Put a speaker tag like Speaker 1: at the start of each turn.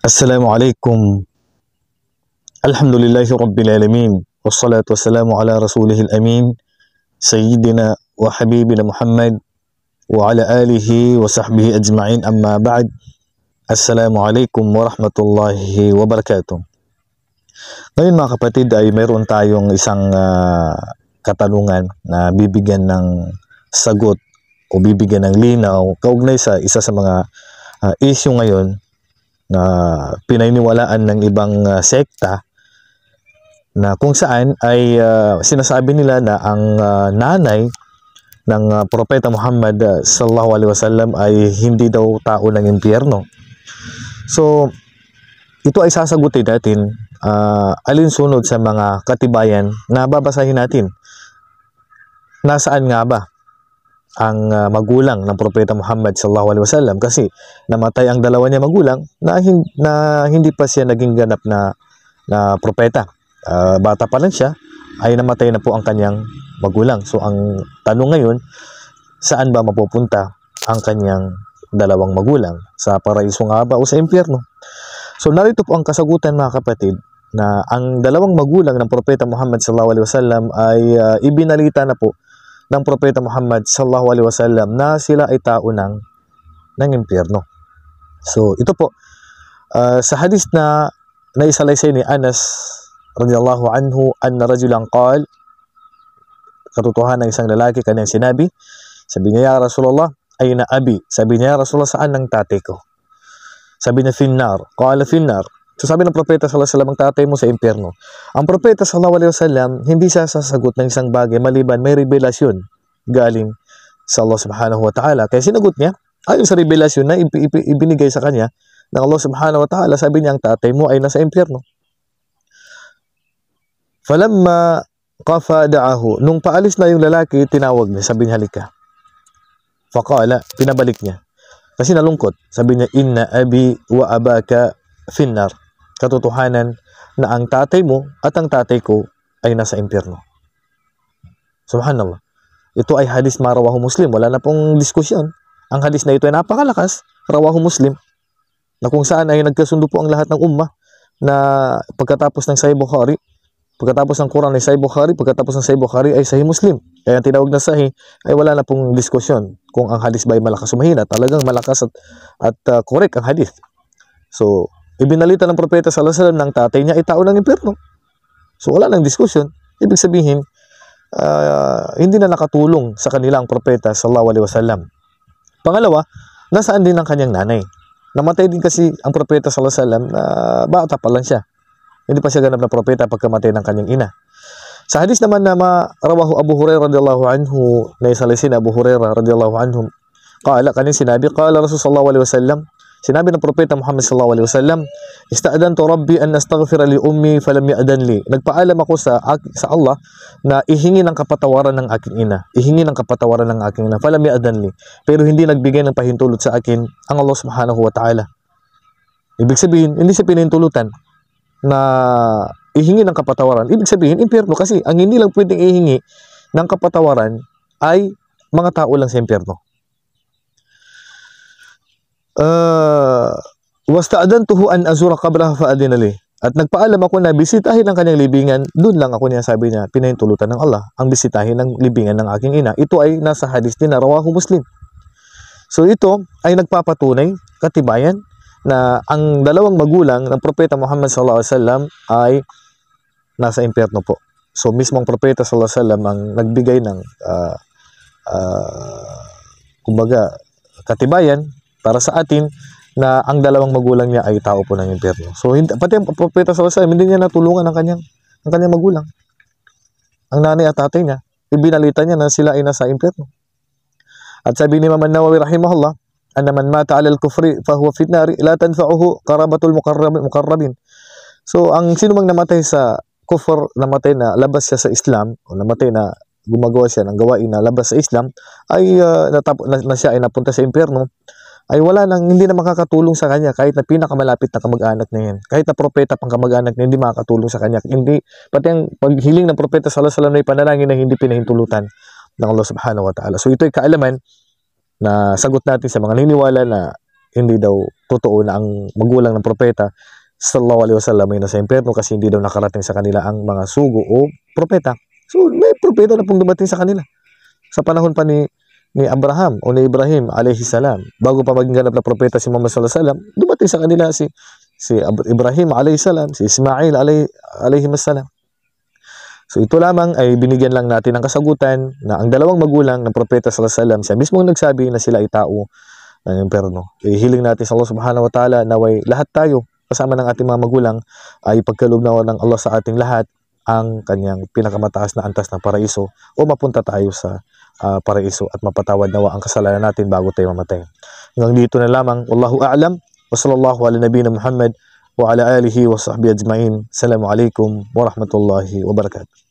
Speaker 1: Assalamualaikum. Alhamdulillahi Rabbil Alamin. Wassalatu wassalamu ala rasulihil amin. Sayyidina wa habibina Muhammad wa ala alihi wa sahbihi ajma'in, amma ba'd. Assalamualaikum warahmatullahi wabarakatuh. Ngayon mga kapatid ay mayroon tayong isang katanungan na bibigyan ng sagot o bibigyan ng linaw kaugnay sa isa sa mga issue ngayon na pinaniniwalaan ng ibang sekta, na kung saan ay sinasabi nila na ang nanay ng Propeta Muhammad sallallahu alaihi wasallam ay hindi daw tao ng impyerno. So ito ay sasagutin natin alinsunod sa mga katibayan na babasahin natin. Nasaan nga ba ang magulang ng Propeta Muhammad sallallahu alaihi wasallam? Kasi namatay ang dalawa niya magulang na hindi pa siya naging ganap na propeta. Bata pa lang siya ay namatay na po ang kanyang magulang. So ang tanong ngayon, saan ba mapupunta ang kanyang dalawang magulang? Sa paraiso nga ba o sa impyerno? So narito po ang kasagutan mga kapatid, na ang dalawang magulang ng Propeta Muhammad sallallahu alaihi wasallam ay ibinalita na po ng Propeta Muhammad sallallahu alaihi wasallam na sila ay tao ng impyerno. So ito po sa hadis na naisalaysay ni Anas radhiyallahu anhu, anna rajulan qala, katotohanan ng isang lalaki kanyang sinabi, sabi niya, ya Rasulullah, ayna abi? Sabi niya, ya Rasulullah, saan ang tatay ko? Sabi niya, finnar. Qala finnar. So sabi ng Propeta sallallahu alaihi wasallam, ang tatay mo sa impyerno. Ang Propeta sallallahu alaihi wasallam, hindi siya sasagot ng isang bagay maliban may revelasyon galing sa Allah subhanahu wa ta'ala. Kaya sinagot niya, ayon sa revelasyon na ibinigay sa kanya ng Allah subhanahu wa ta'ala, sabi niya, ang tatay mo ay nasa impyerno. Falamma qafada'ahu, nung paalis na yung lalaki, tinawag niya, sabi niya, halika. Faqala, pinabalik niya. Kasi nalungkot. Sabi niya, inna abi wa abaka finnar. Katotohanan na ang tatay mo at ang tatay ko ay nasa impyerno. Subhanallah. Ito ay hadis marawahu Muslim. Wala na pong diskusyon. Ang hadis na ito ay napakalakas. Rawahu Muslim. Na kung saan ay nagkasundo po ang lahat ng ummah na pagkatapos ng Sahih Bukhari, pagkatapos ng Quran ay Sahih Bukhari, pagkatapos ng Sahih Bukhari ay Sahih Muslim. Kaya ang tinawag na Sahih ay wala na pong diskusyon kung ang hadis ba ay malakas o mahina. Talagang malakas at correct ang hadis. So ibinalita ng Propeta sallallahu alaihi wasallam ng tatay niya ay tao ng impyerno. So wala nang diskusyon. Ibig sabihin, hindi na nakatulong sa kanila ang Propeta sallallahu alaihi wasallam. Pangalawa, nasaan din ang kanyang nanay? Namatay din kasi ang Propeta sallallahu alaihi wasallam na bata pa lang siya. Hindi pa siya ganap na propeta pagkamatay ng kanyang ina. Sa hadis naman na rawahu Abu Hurairah radhiyallahu anhu, na isalisin Abu Hurairah radhiyallahu anhu, qala, kanin sinabi, qala Rasul sallallahu alaihi wasallam, sinabi ng Propeta Muhammad sallallahu alaihi wasallam, ista'adantu rabbi an astaghfira li ummi falam ya'dan li. Nagpaalam ako sa Allah na ihingi ng kapatawaran ng aking ina. Ihingi ng kapatawaran ng aking ina, falam ya'dan li. Pero hindi nagbigay ng pahintulot sa akin ang Allah subhanahu wa ta'ala. Ibig sabihin, hindi siya pinahintulutan na ihingi ng kapatawaran. Ibig sabihin, impyerno, kasi ang hindi lang pwedeng ihingi ng kapatawaran ay mga tao lang sa impyerno. Wasta'adantuhu an azura qablaha fa'adina li. At nagpaalam ako na bisitahin ang kanyang libingan. Doon lang ako niya, sabi niya, pinahintulutan ng Allah ang bisitahin ng libingan ng aking ina. Ito ay nasa hadis din na rawahu Muslim. So ito ay nagpapatunay, katibayan, na ang dalawang magulang ng Propeta Muhammad sallallahu alaihi wasallam ay nasa impyerno po. So mismo ang Propeta sallallahu alaihi wasallam ang nagbigay ng kumbaga katibayan para sa atin na ang dalawang magulang niya ay tao po ng impyerno. So pati ang Propeta sallallahu alaihi wasallam hindi niya natulungan ang kanyang magulang. Ang nanay at tatay niya, ibinalita niya na sila ay nasa impyerno. At sabi ni Imam An-Nawawi rahimahullah, anna man mata 'ala al-kufri fa huwa fi an-nar la tanfa'uhu qarabatul muqarrabin. So ang sino mang namatay sa kufr, namatay na labas siya sa Islam, o namatay na gumagawa siya ng gawain na labas sa Islam, ay na siya ay napunta sa impyerno, ay hindi na makakatulong sa kanya kahit na pinakamalapit na kamag-anak na yan. Kahit na propeta pang kamag-anak na hindi makakatulong sa kanya. Hindi, pati ang paghiling ng Propeta sallallahu alaihi wasallam ay panalangin na hindi pinahintulutan ng Allah subhanahu wa ta'ala. So ito ay kaalaman na sagot natin sa mga naniniwala na hindi daw totoo na ang magulang ng propeta sallallahu alaihi wasallam ay nasa impyerno kasi hindi daw nakarating sa kanila ang mga sugo o propeta. So may propeta na pong dumating sa kanila sa panahon pa ni Abraham o ni Ibrahim alayhi salam. Bago pa maging ganap na propeta si Muhammad sallallahu alaihi wasallam, dumating sa kanila si Ibrahim alayhi salam, si Ismail alayhi salam. So ito lamang ay binigyan lang natin ng kasagutan na ang dalawang magulang ng propeta sallallahu alaihi wasallam, siya mismo nagsabi na sila ay tao ng impyerno. Hiling natin sa Allah subhanahu wa ta'ala naway lahat tayo kasama ng ating mga magulang ay pagkaloob na ng Allah sa ating lahat ang kanyang pinakamataas na antas ng paraiso o mapunta tayo sa paraiso at mapatawad nawa ang kasalanan natin bago tayo mamatay. Hanggang dito na lamang. Wallahu a'lam. Wa sallallahu ala nabiyina Muhammad wa ala alihi wa sahbihi ajma'in. Assalamu alaikum warahmatullahi wabarakatuh.